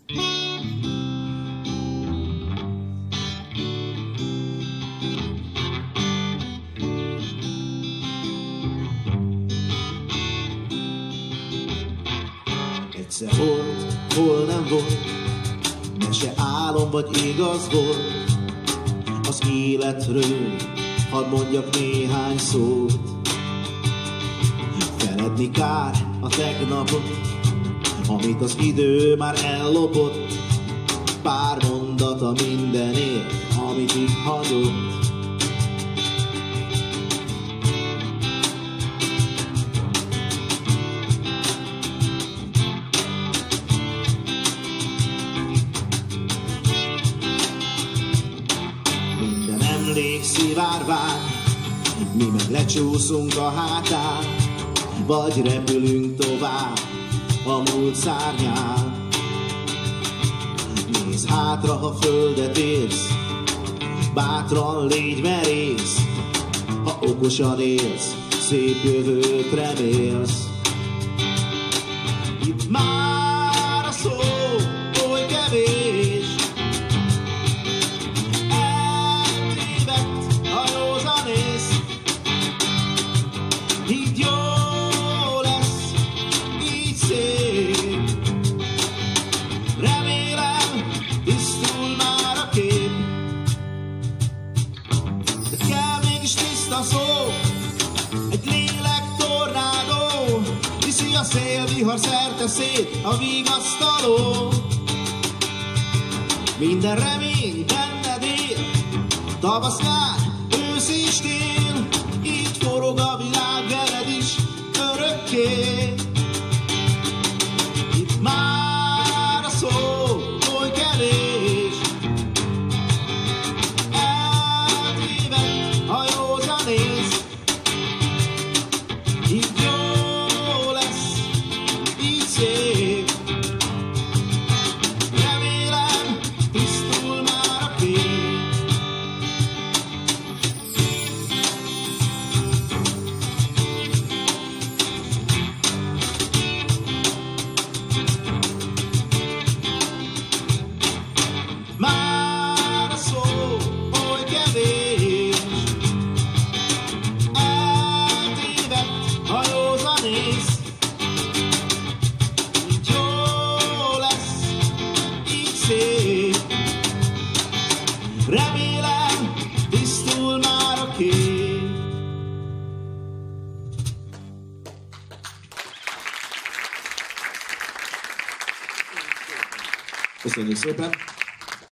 Egyszer volt, hol nem volt, mese álom vagy igaz volt. Az életről hadd mondjak néhány szót. Feledni kár a tegnapot, amit az idő már ellopott. Pár mondata mindenért, amit itt hagyott. Szivárvány, mi meg lecsúszunk a hátán, vagy repülünk tovább a múlt szárnyán. Nézz hátra, ha földet érsz, bátran légy merész, ha okosan élsz, szép jövőt remélsz. Itt már a szó oly kevés, így jó lesz, így szép. Remélem, tisztul már a kép. De kell mégis tiszta szó, egy lélek tornádó, viszi a szél, vihar szerte szét a vigasztaló. Minden remény benned él, tavasz, nyár, ősz és tél, így forog a világ veled is örökké. Itt már a szó oly kevés, eltévedt, ha józanész. Így jó lesz, így szép. Remélem, tisztul már a kép. Már a szó oly kevés, eltévedt, ha józanész. Így jó lesz, így szép. Remélem, tisztul már a kép. Köszönjük szépen!